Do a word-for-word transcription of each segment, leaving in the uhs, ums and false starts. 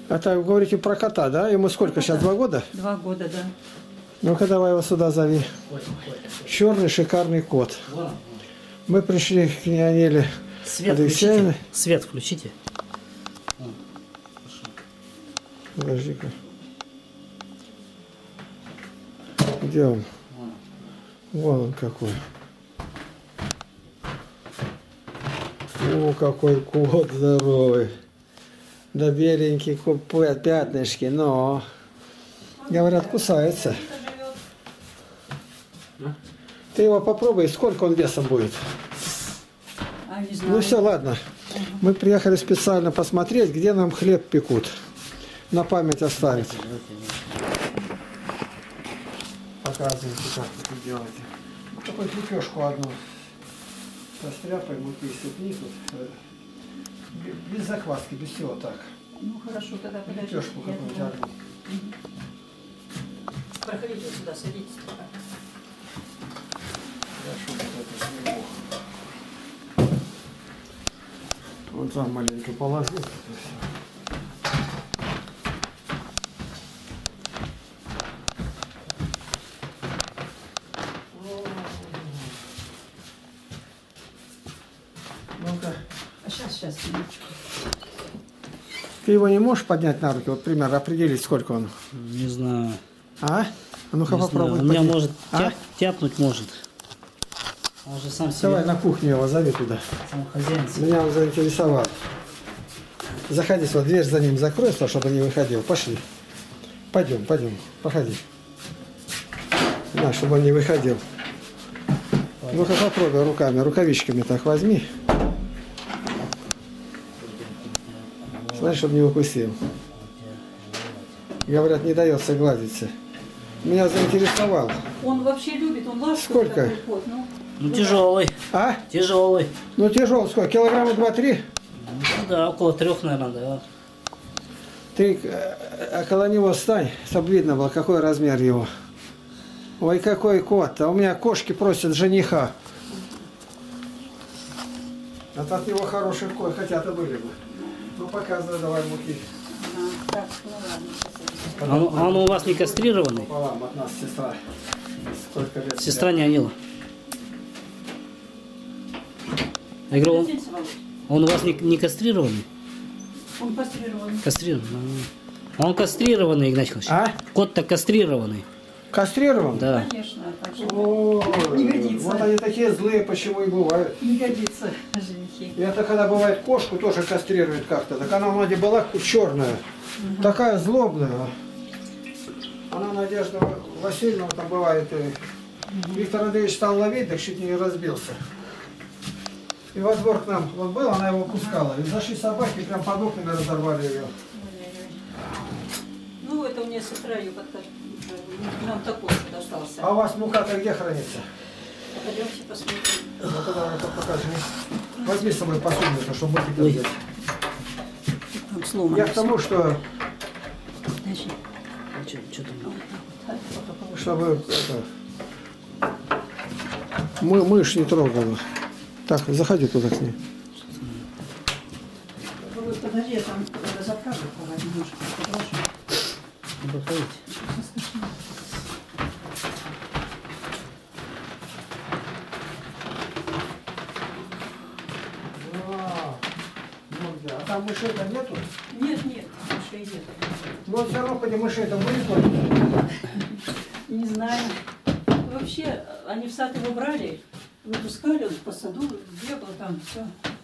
Это вы говорите про кота, да? Ему сколько Про сейчас? кота. Два года? Два года, да. Ну-ка давай его сюда зови. Черный шикарный кот. Мы пришли к Неле Свет Алексеевне. включите. Свет включите. Подожди-ка. Где он? Вон он какой. О, какой кот здоровый. Да беленький, пятнышки, но... Говорят, кусается. Ты его попробуй, сколько он весом будет. А, не знаю. Ну все, ладно. Мы приехали специально посмотреть, где нам хлеб пекут. На память оставить. Показывайте, как это делаете. Какую-то лепешку одну. Постряпай, муки сыпни тут. Без закваски, без всего так. Ну хорошо, тогда подожди. Лепешку какую-нибудь одну. Проходите сюда, садитесь пока. Хорошо, вот это сниму. Вот там маленько положу. Ну-ка. А сейчас, сейчас, минуточку. Ты его не можешь поднять на руки? Вот примерно определить, сколько он. Не знаю. А? А ну-ка Не попробуй. знаю. У меня поднять. может А? тяп, тяпнуть может. Он же сам себе. Давай на кухню его зови туда. Сам хозяин себе. Меня он заинтересовал. Заходи, вот дверь за ним закрой, чтобы не выходил. Пошли. Пойдем, пойдем. Проходи. На, чтобы он не выходил. Ну-ка попробуй руками, рукавичками так возьми. Знаешь, чтобы не укусил. Говорят, не дается гладиться. Меня заинтересовал. Он вообще любит, он ласковый. Сколько? Такой кот, ну. Ну тяжелый. А? Тяжелый. Ну тяжелый сколько? Килограмма два-три? Ну да, около трех, наверное, да. Ты э, около него стань, чтобы видно было, какой размер его. Ой, какой кот. А у меня кошки просят жениха. А от него хороший кот, хотя то были бы. Ну показывай, давай муки. А, так, ну ладно. сейчас я- А он, а он у вас не кастрированный? Пополам от нас сестра. Сколько лет? Сестра не Анила. Я говорю, он, Подождите, Володь. он у вас не, не кастрированный? Он кастрирован. Кастрированный. А он кастрированный, Игнатий Николаевич. А? Кот-то кастрированный. Кастрирован? Да. Конечно, так что О, Не годится. Вот они такие злые, почему и бывают. не годится женихи. И это когда бывает кошку тоже кастрирует как-то. Так она вроде была черная. Угу. Такая злобная. Она, Надежда Васильевна, там бывает, и Виктор Андреевич стал ловить, так чуть не разбился. И во двор к нам он был, она его пускала. И зашли собаки, прям под окнами разорвали ее. Ну, это у меня сестра ее как-то нам такой вот остался. А у вас мука-то где хранится? Пойдемте посмотрим. Ну тогда это покажи. Возьми с собой посуду, чтобы муки взять. Там сломано. Я к тому, что Подожди. Что, что там? Вот так вот. чтобы это, мы, мышь не трогала. Так, заходи туда к ней. Вы подожди, я там заправлю немножко. Подложу. Ну, проходите. А, ну где? А там мышей-то нету? Нет, нет, мышей нет. Но все равно, поди, мышей-то будет. Не знаю. Вообще, они в сад его брали, выпускали, он по саду бегал там, все.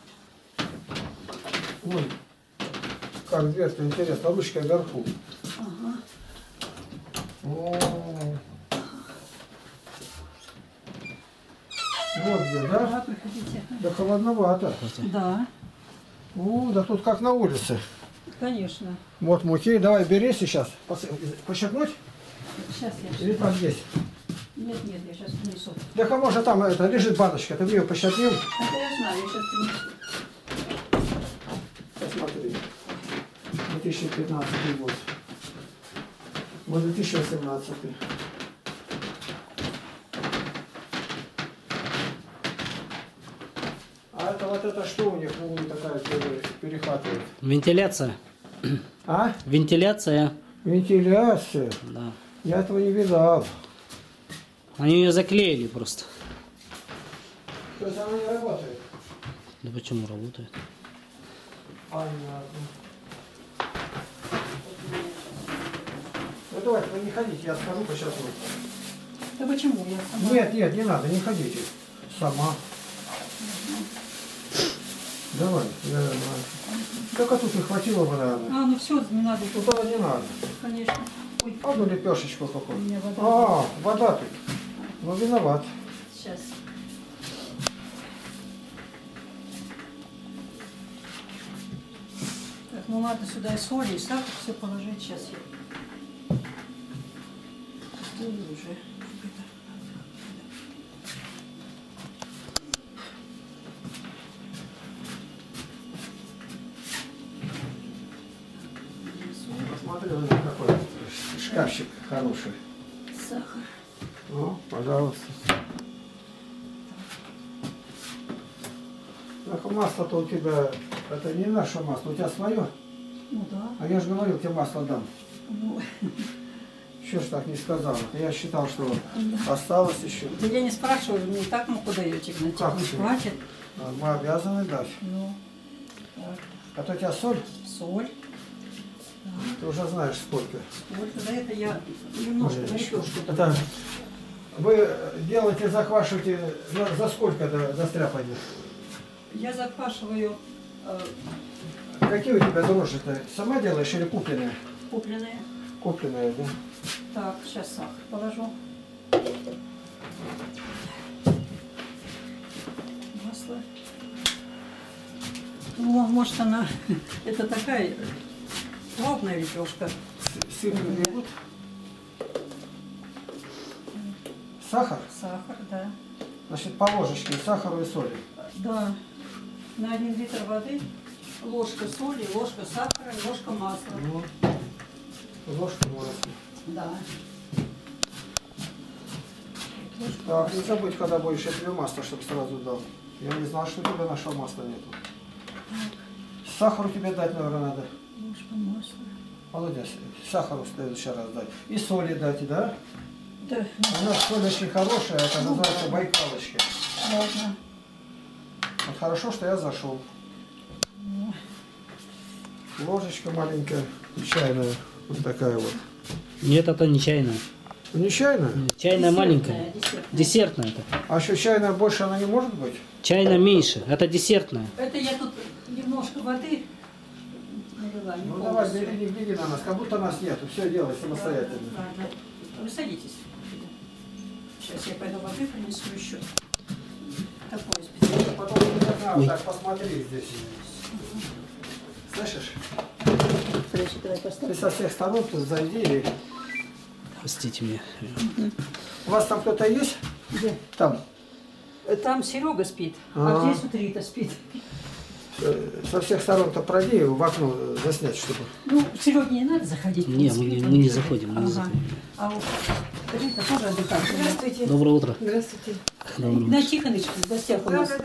Ой, как дверь-то интересно, ручка вверху. Ага. О. Вот где, да? Ага, проходите. Да холодновато. Да, О, да тут как на улице. конечно. Вот муки, давай бери сейчас. Пос- Пощипнуть? Сейчас я... Или там здесь? Нет, нет, я сейчас принесу. Да, а может там это, лежит баночка, ты в нее пощипнем? Это я знаю, я сейчас принесу. Посмотри. две тысячи пятнадцатый год. Вот две тысячи восемнадцатый. А это вот это что у них, ну, такая пере- перехватывает? Вентиляция. А? Вентиляция. Вентиляция. Да. Я этого не видал. Они ее заклеили просто. То есть она не работает? Да почему работает? Понятно. Ну давайте, вы не ходите, я скажу по сейчас. Да почему? Я сама... Нет, нет, не надо, не ходите. Сама. Давай, да, давай. Только тут не хватило бы, наверное. А, ну все, не надо. Ну тогда не надо. Конечно. Ой, Одну лепешечку у какую. меня вода. А, вода тут. Ну, виноват. Сейчас. Так, ну надо сюда и соль, и сахар все положить. Сейчас я сделаю уже. Посмотри, вот какой шкафчик хороший. Сахар. Ну, пожалуйста. Так, масло-то у тебя, это не наше масло, у тебя свое? Ну да. А я же говорил, тебе масло дам. Ну, Еще ж так не сказал. Я считал, что осталось еще. да я не спрашиваю, мне и так муку даете, Игнатий, Как не тебе? хватит. А мы обязаны дать. Ну, так, А то у тебя соль, соль. ты уже знаешь сколько. Вот за это я немножко Ой, на лепешку. Это вы делаете, захвашиваете за, за сколько до, до стряпания? Я заквашиваю э, Какие у тебя дрожжи-то? Сама делаешь или купленные? купленные. Купленные, да? Так, сейчас сахар положу. Масло. Ну, может она, это такая плотная лепешка. С- Сыр не берут? Сахар? Сахар, да. Значит, по ложечке сахара и соли. Да. На один литр воды ложка соли, ложка сахара, ложка масла. Ну, ложку масла. Да. Ложка Так, не забудь, когда будешь, я тебе масло, чтобы сразу дал. Я не знал, что у тебя нашего масла нету. Сахару тебе дать, наверное, надо. ложка масла. Молодец. Сахару в следующий раз дать. И соли дать, да? Да, У нас соль очень хорошая, это называется байкалочки. можно. Вот хорошо, что я зашел. Ложечка маленькая, чайная, вот такая вот. Нет, это не чайная. Не чайная? Чайная маленькая. Десертная. Десертная это. А что, чайная больше она не может быть? Чайная меньше. Это десертная. Это я тут немножко воды налила. не Ну давай, полностью. бери, не гляди на нас, как будто нас нету. Все делай самостоятельно. Ладно. Вы садитесь. Сейчас я пойду воды принесу еще. Такой специальный. Потом не знаю, Ой. так посмотри здесь. Слышишь? Подожди, давай Ты поставь. со всех сторон тут зайди. И... Простите меня. У вас там кто-то есть? Где? Там. Там Серега спит, А. а здесь вот Рита спит. Э, Со всех сторон-то пройди, в окно заснять, чтобы. Ну, Сереге не надо заходить. Не, он мы спит, не- он мы не спит. заходим, мы не Ага. заходим. А вот Рита тоже отдыхает. Здравствуйте. Доброе утро. Здравствуйте. Доброе утро. Игнат Тихонович в гостях у нас.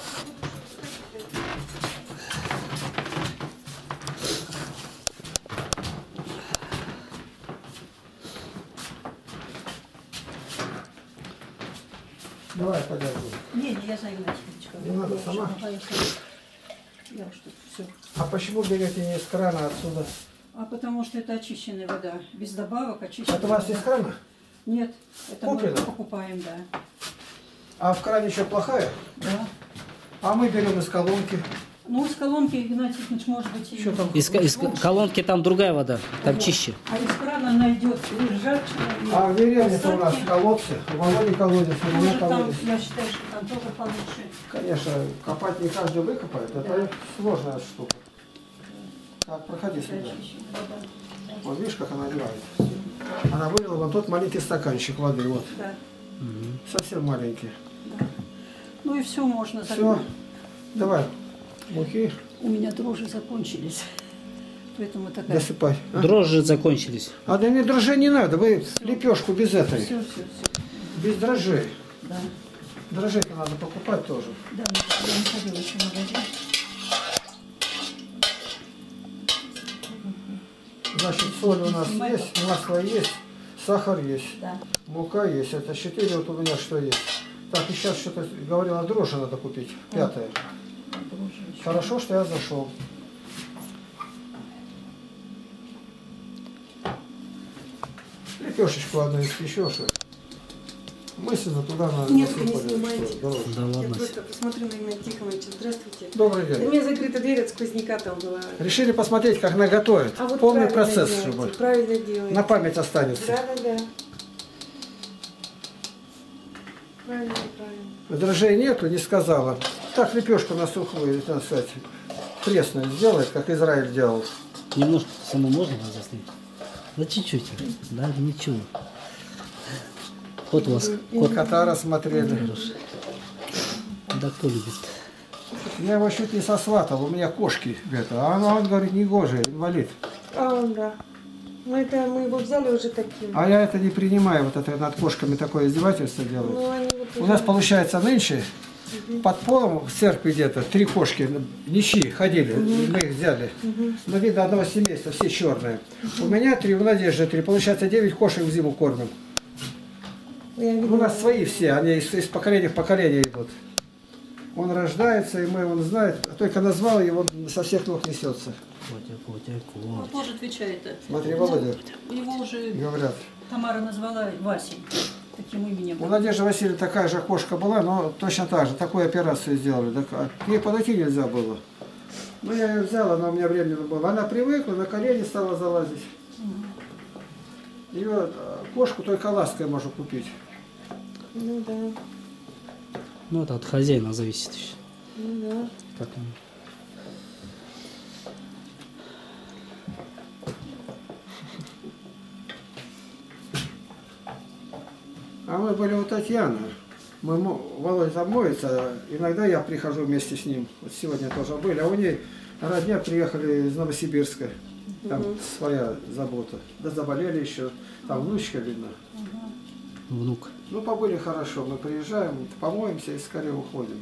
Давай, подожди. Не, не, я за Игнатьевича. Не надо, сама? Я что все. А почему берете не из крана отсюда? А потому что это очищенная вода. Без добавок очищенная. Это у вас вода. из крана? Нет, это Куплено? мы покупаем, да. А в кране еще плохая? Да. А мы берем из колонки. Ну, из колонки, Игнатий Тихонович, может быть, и... Что там? Из, из колонки там другая вода. Там Вот. чище. А из крана она идет ржавчина. и А в деревне-то у нас остатки. колодцы. У Володи колодец, у меня Может, там, колодец. я считаю, что там тоже получше. Конечно, копать не каждый выкопает. Это Да. сложная штука. Так, проходи сюда. Очищенная вода. Вот видишь, как она одевает. Она вылила вон тот маленький стаканчик воды. Вот. Да, Совсем маленький. да. Ну и все можно Все. забить. Давай. Муки У меня дрожжи закончились. Поэтому такая... досыпай. А, Дрожжи закончились. а да мне дрожжей не надо. Вы лепешку без этой. Все, все, все. Без дрожжей. Да. Дрожжей-то надо покупать тоже. Да, я не ходила еще в магазин. Значит, соль у нас Снимай есть, масло есть, сахар есть, Да. мука есть. Это четыре вот у меня что есть. Так, и сейчас что-то говорила, дрожжи надо купить. Пятое. Хорошо, что я зашел. Лепешечку одну испечешь. Мысленно туда надо. Нет, вы не снимайте. Да Я ладно. просто посмотрю на Игната Тихоновича. Здравствуйте. Добрый У день. меня закрыта дверь от сквозняка там была. Решили посмотреть, как она готовит. А вот Полный правильно процесс, делаете, чтобы правильно делаете. на память останется. Да, да, да. Правильно, правильно. Дрожжей нету, не сказала. Так, лепешку на сухую, так сказать, пресную сделает, как Израиль делал. Немножко саму можно заснять? Да чуть-чуть. Да, ничего. Кот у вас. Кот. Кота рассмотрели. Хороший. Да кто любит? Я его чуть не сосватал, у меня кошки это. А он, он говорит, не гоже, инвалид. А, да. Ну это мы его взяли уже таким. А я это не принимаю, вот это над кошками такое издевательство делаю. Ну, они вот У уже- нас получается нынче под полом в церкви где-то три кошки, ничьи, ходили, и мы их взяли. Но видно одного семейства, все черные. У меня три, у Надежды три, получается девять кошек в зиму кормим. Я Ну, видела. у нас свои все, они из, из поколения в поколение идут. Он рождается, и мы, он знает, только назвал его, он со всех ног несется. Котя, Котя, Он Котя. тоже отвечает. Смотри, Володя, Его уже говорят. Тамара назвала Васей. Таким именем. У Надежды Васильевны такая же кошка была, но точно так же, такую операцию сделали. Так, а к ней подойти нельзя было. Ну, я ее взял, она у меня временно была. Она привыкла, на колени стала залазить. Ее а, кошку только лаской можно купить. Ну да. Ну это от хозяина зависит еще. Ну да. Как он. А мы были у Татьяны. Мы, мо- Володя там моется, иногда я прихожу вместе с ним. Вот сегодня тоже были. А у ней родня приехали из Новосибирска. Там своя забота. Да заболели еще. Там внучка видно. Внук. Ну, побыли хорошо. Мы приезжаем, помоемся и скорее уходим.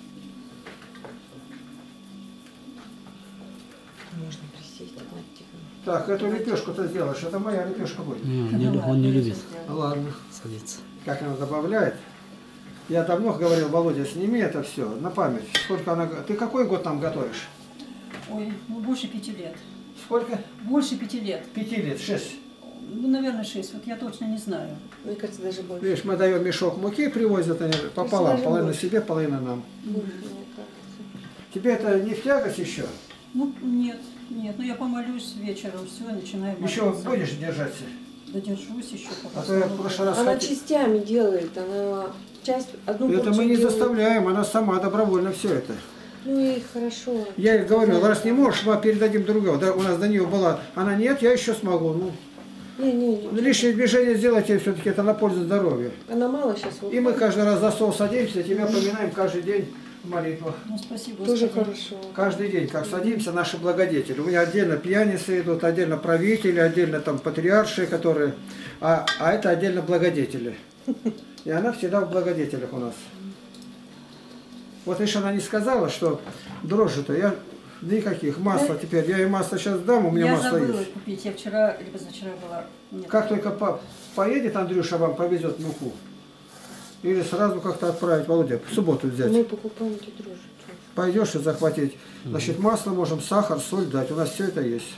Можно присесть, Игнат Тихонович. Так, эту лепешку-то сделаешь. Это моя лепешка будет. Не, он не лю- он не любит Ладно. садиться. Как она добавляет. Я давно говорил, Володя, сними это все на память. Сколько она... го- Ты какой год там готовишь? Ой, ну больше пяти лет. Сколько? Больше пяти лет. Пяти лет, шесть. Ну, наверное, шесть. Вот я точно не знаю. Мне кажется, даже больше. Видишь, мы даем мешок муки, привозят они пополам, даже половину больше. себе, половину нам. Больше, мне кажется. Тебе это не в тягость еще? Ну, нет, нет. Ну, я помолюсь вечером, все, начинаю Еще молиться. будешь держаться? Додержусь еще. пока А то я в снова прошлый раз Она хотел- частями делает, она часть, одну Это порцию мы не делает. заставляем, она сама добровольно все это. Ну и хорошо. Я ей говорю, раз не можешь, мы передадим другого. Да, у нас до нее была, она нет, я еще смогу. Ну, Не, не, не. лишнее движение сделайте, все-таки это на пользу здоровью. Она мало сейчас И мы каждый раз за стол садимся, тебя поминаем каждый день в молитвах. Ну, спасибо, тоже Господи. хорошо. Каждый день, как садимся, наши благодетели. У меня отдельно пьяницы идут, отдельно правители, отдельно там патриарши, которые... А, а это отдельно благодетели. И она всегда в благодетелях у нас. Вот видишь, она не сказала, что дрожжи-то я... Никаких. Масло теперь. Я ей масло сейчас дам, у меня Я масло забыла есть. купить. Я вчера, либо позавчера была. Нет. Как только по- поедет Андрюша, вам повезет муку. Или сразу как-то отправить, Володя, в субботу взять. Мы покупаем эти дрожжи. Пойдешь и захватить. Значит, масло можем, сахар, соль дать. У нас все это есть.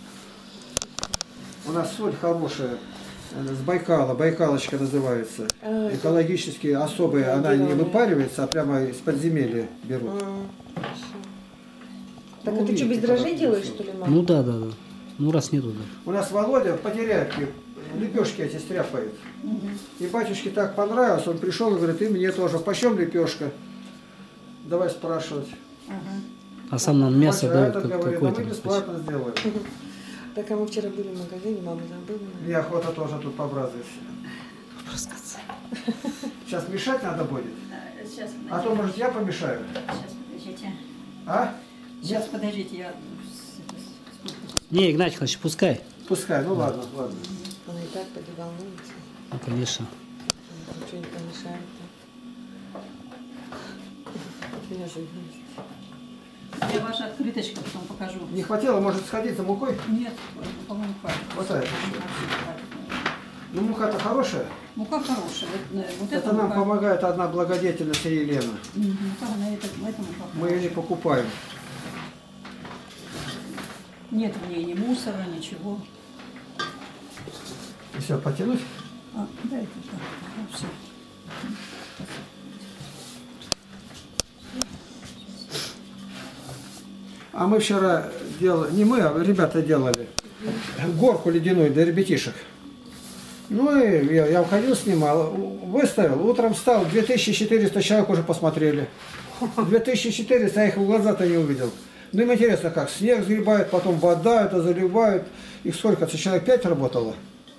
У нас соль хорошая. э, С Байкала. Байкалочка называется. А, это- Экологически особая. Да, Она не делали. выпаривается, а прямо из подземелья берут. А, хорошо. Так Ну, а ты что, без видите, дрожжей как делаешь, это что ли, Ну мама? да, да, да. Ну раз нету, да. У нас Володя потеряет лепешки эти стряпает. И батюшке так понравилось, он пришел и говорит, и мне тоже. Почем лепешка? Давай спрашивать. Ага. А сам нам мясо Батя, дает этот как, говорит, а какое-то. мы бесплатно сделаем. Так, а мы вчера были в магазине, мама забыла. Мне охота тоже тут побразывать. Рассказывай. Сейчас мешать надо будет. А, Сейчас, А то, может, я помешаю. Сейчас, подождите. А? Сейчас, подождите, я... с- это, с- Не, Игнат Тихонович, пускай. Пускай, ну ладно, ладно. Она и так поди волнуется. Ну, конечно. Ничего не помешает. Так. Меня же вместе. Я ваша открыточка потом покажу. Не хватило, может сходить за мукой? Нет, по-моему, хватит. Вот это. Хватит, наверное. Ну мука-то хорошая. Мука хорошая. Вот, э, вот Это эта нам мука. помогает одна благодетельница Елена. Мгм, Мука на это, в этом мука Мы ее не хорошая. покупаем. Нет в ней ни мусора, ничего. Все, потянуть? А, да, это так. Ну, все. А мы вчера делали, не мы, а ребята делали, горку ледяную для ребятишек. Ну и я, я уходил, снимал, выставил, утром встал, две тысячи четыреста человек уже посмотрели. две тысячи четыреста, я их в глаза-то не увидел. Ну им интересно как, снег сгребают, потом вода это заливают. Их сколько-то, человек пять работало?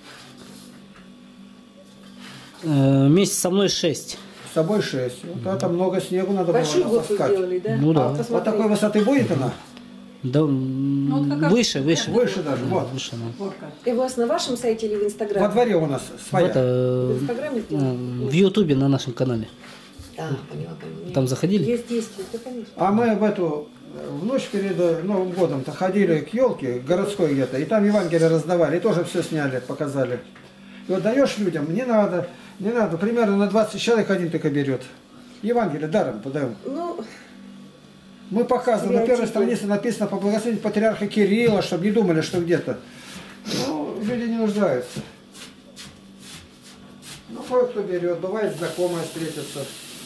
Э, Вместе со мной шесть. С собой шесть. Вот это много снегу надо Большую было горку натаскать. сделали, да? Ну да. Вот Посмотри. такой высоты будет она? Да, м, Ну, вот как раз- выше, выше. Выше даже, Да, вот. выше, да. Горка. И у вас на вашем сайте или в Во Инстаграме? дворе у нас В, своя. это, В Инстаграме сделали? в Ютубе на нашем канале. А, поняла, поняла. Там заходили? Есть действие, да, конечно. А мы в эту в ночь перед Новым годом-то ходили к елке, городской где-то, и там Евангелие раздавали, и тоже все сняли, показали. И вот даешь людям, не надо, не надо, примерно на двадцать человек один только берет. Евангелие даром подаем. Ну, Мы показываем, на первой Стереотипы. странице написано по благословению патриарха Кирилла, чтобы не думали, что где-то. Ну, люди не нуждаются. Ну, кое-кто берет, бывает знакомые встретятся.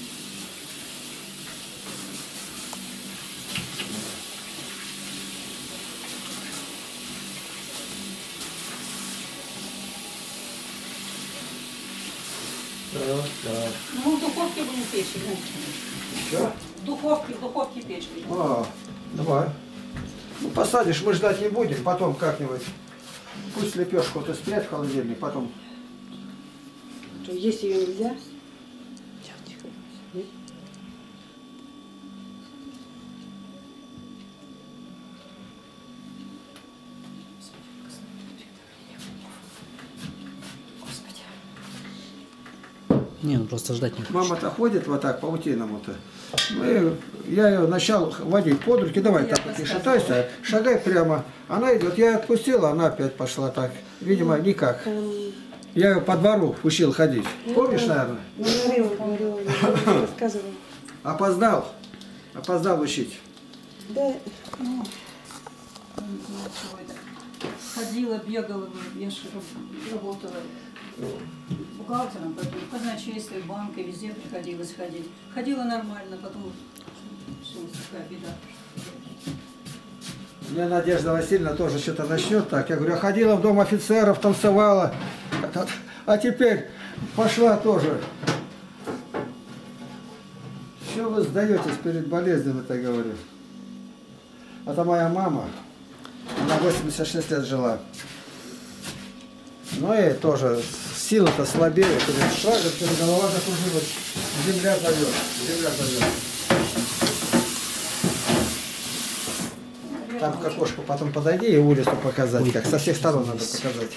Да, да. Ну, в духовке будем печь. ну. Что? В духовке, в духовке печь. будем. А, давай. Ну, посадишь, мы ждать не будем, потом как-нибудь. Пусть лепешку ты спрячь в холодильник, потом. что, есть ее нельзя? Тихо, тихо. Не, ну просто ждать не хочет. Мама-то ходит вот так, паутиному-то. Ну, и я ее начал водить под руки, давай Я так вот не подсказывала. шатайся, шагай прямо. Она идет, я отпустила, она опять пошла так. Видимо, никак. Там, Я ее по двору учил ходить. Помнишь, наверное? говорила, говорила, я рассказывала. Опоздал. Опоздал учить. Да, Ну, не знаю, чего это. Ходила, бегала, я же раб- работала бухгалтером, потом в казначействе, в банк, и везде приходилось ходить. Ходила нормально, потом все, такая беда. У меня Надежда Васильевна тоже что-то начнет так. Я говорю, я ходила в дом офицеров, танцевала. А теперь пошла тоже. Что вы сдаетесь перед болезнью, это говорю. Это моя мама. Она восемьдесят шесть лет жила. Ну и тоже сила-то слабее. Перед шагом, перед голова закружилась. Земля зовет. Земля зовет. Там к окошку потом подойди и улицу показать, как со всех сторон надо показать.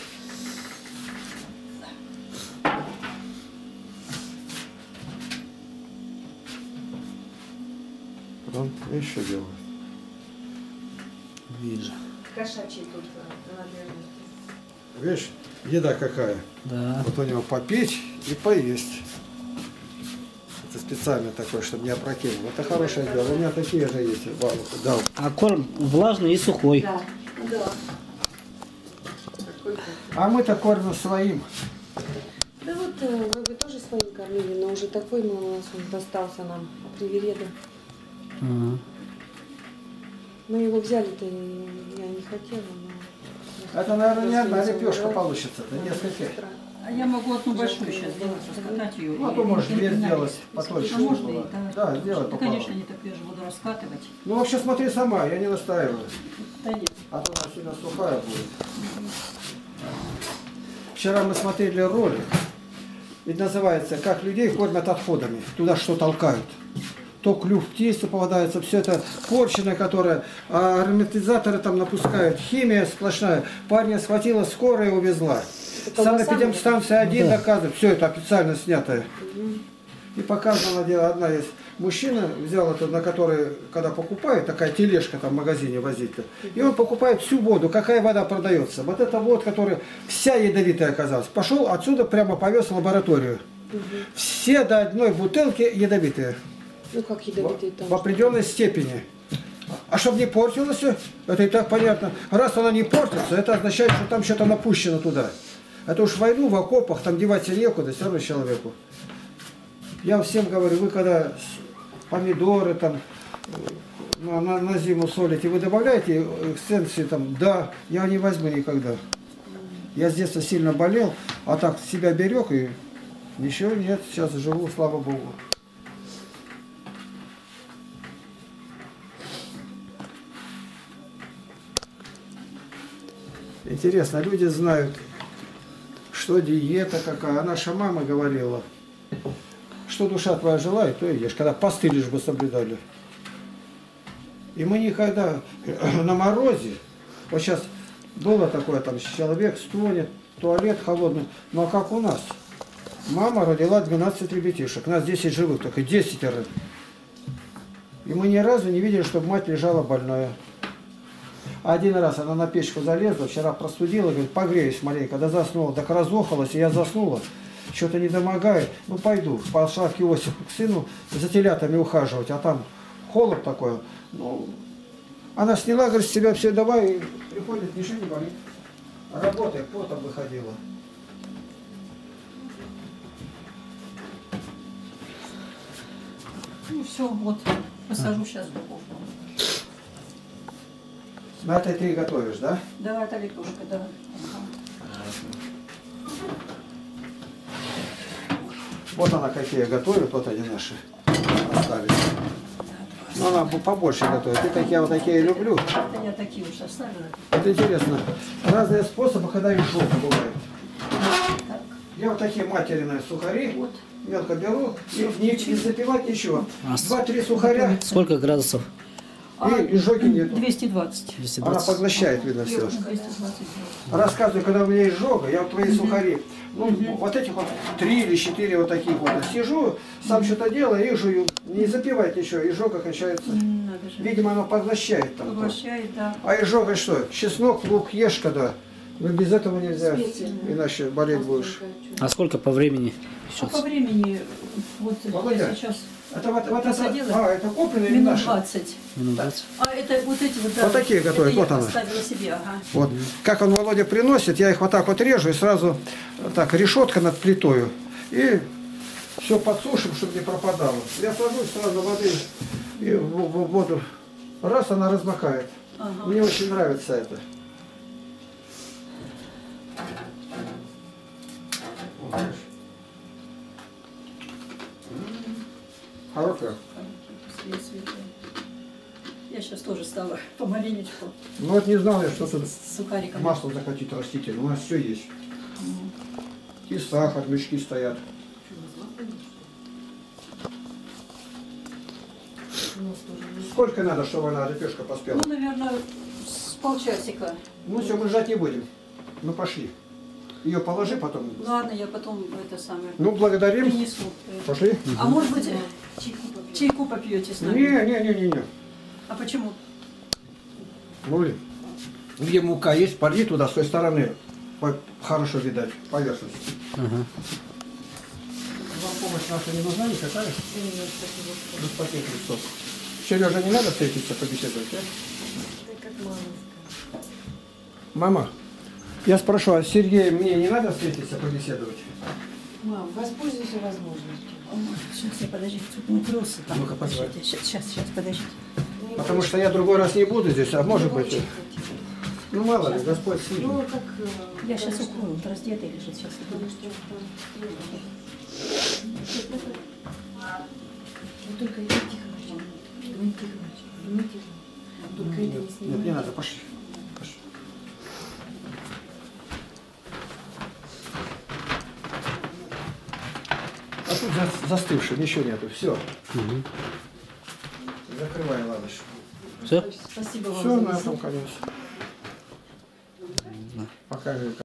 Потом еще делаю. Вижу. кошачий тут принадлежность. Видишь, еда какая. Да. Вот у него попить и поесть. Это специально такое, чтобы не опрокинул. Это хорошее дело. У меня такие же есть. Бабушка дал. А корм влажный и сухой. Да, да. Такой-то. А мы-то кормим своим. Да вот э, мы бы тоже своим кормили, но уже такой мы, у нас он достался нам привереда. Ага. Мы его взяли-то, и я не хотела, но... Это, наверное, не одна Просто лепешка забрала. получится. Это несколько. А я могу одну большую сейчас сделать, раскатать ее. Ну, а то можешь и- две и- сделать и- потоньше. А можно было. и так. Да, сделай Да, пополам. конечно, не так я же буду раскатывать. Ну, вообще смотри сама, я не настаиваю. Да нет. А то она сильно сухая будет. Вчера мы смотрели ролик. И называется «Как людей кормят отходами». Туда что толкают. То клюв птицы попадается, все это порчено, которое, а ароматизаторы там напускают, химия сплошная. Парня схватила скорая и увезла. Это колбаса, Санэпидемстанция один Да. доказывает, все это официально снятое. И показано дело, одна есть мужчина взял это, на который, когда покупает, такая тележка там в магазине возить-то, и он покупает всю воду, какая вода продается. Вот эта вода, которая вся ядовитая оказалась. Пошел отсюда, прямо повез в лабораторию. Угу. Все до одной бутылки ядовитые. Ну как ядовитые там? В определенной степени. А чтобы не портилось, это и так понятно. Раз она не портится, это означает, что там что-то напущено туда. Это уж в войну, в окопах, там деваться некуда, все равно человеку. Я всем говорю, вы когда помидоры там на, на, на зиму солите, вы добавляете эссенции там? Да, я не возьму никогда. Я с детства сильно болел, а так себя берег и ничего нет, сейчас живу, слава Богу. Интересно, люди знают, что диета какая. А наша мама говорила, что душа твоя желает, то и ешь. Когда посты лишь бы соблюдали. И мы никогда на морозе, вот сейчас было такое, там человек стонет, туалет холодный, но как у нас. Мама родила двенадцать ребятишек, нас десять живых, только десять. И мы ни разу не видели, чтобы мать лежала больная. Один раз она на печку залезла, вчера простудила, говорит, погреюсь маленько, да заснула, так разохалась, и я заснула, что-то не домогает, ну пойду, пошла к Иосифу, к сыну, за телятами ухаживать, а там холод такой, ну, она сняла, говорит, с себя все, давай, и приходит, ничего не болит, работай, потом выходила. Ну все, вот, посажу сейчас в духовку. На это ты и готовишь, да? Давай, Таликушка, давай. Вот она какие готовит, вот они наши остались. Но она побольше готовит. И такие вот такие люблю. Это я такие уж оставила. Это интересно. Разные способы, когда изжога бывает. Так. Я вот такие материные сухари Вот. мелко беру и не, не запивать ничего. А Два-три сухаря Сколько градусов? и изжоги нету. двести двадцать. двести Она двадцать. поглощает, видно, все. двести двадцать. Рассказываю, когда у меня изжога, я вот твои сухари, ну, вот этих вот три или четыре вот таких вот, сижу, сам что-то делаю и жую. Не запивать ничего, изжога кончается. Надо же. Видимо, оно поглощает там. Поглощает, да. А изжога что? Чеснок, лук ешь когда. Ну, без этого нельзя, иначе болеть будешь. А сколько по времени? А Сейчас. по времени, вот Володя, я сейчас Это вот, вот это, посадила. а, это купленные или минут наши? двадцать. Минут двадцать. А это вот эти вот, да, Вот такие готовят, это вот я она. поставила себе, ага. Вот. Как он, Володя, приносит, я их вот так вот режу и сразу так, решетка над плитою. И все подсушим, чтобы не пропадало. Я сажусь сразу воды и в, в воду. Раз, она размокает. Ага. Мне очень нравится это. Хорошая. Свет светлый. Я сейчас тоже стала помаленечку Ну вот не знал я, что тут с сухариками. масло захотеть растительное. У нас все есть. И сахар, мешки стоят. Сколько надо, чтобы она репешка поспела? Ну, наверное, с полчасика. Ну все, мы ждать не будем. Ну пошли. Ее положи потом. Ладно, я потом это самое Ну, благодарим. принесу. Пошли. А может быть, чайку попьете с нами? Не, не, не, не, не. А почему? Ну, где мука есть, польи туда, с той стороны. По- Хорошо видать, поверхность. Ага. Вам помощь наша не нужна никакая? Господин Христос. Сережа, не надо встретиться, побеседовать, а? Как мама. Мама, я спрошу, а с Сергеем мне не надо встретиться, побеседовать? Мам, воспользуйся возможностью. Сейчас я подождите, тут не просто там. Ну-ка, позволь. Сейчас, сейчас, сейчас, подождите. Потому что я другой раз не буду здесь, а может быть... Очень хотела. Ну, мало ли, Господь сильный. Ну, как... э, Я сейчас потому что- укрою, вот раздетый лежит сейчас. потому что, э, Вот только иди тихо, Марчик. Ну, тихо, Марчик. Ну, тихо. Только это не Нет, снимай. не надо, пошли. Пошли. А тут за- застывший, ничего нету. Все. Угу. Закрывай ладошку. Все? Спасибо вам Все, за на визит. этом конец. Пока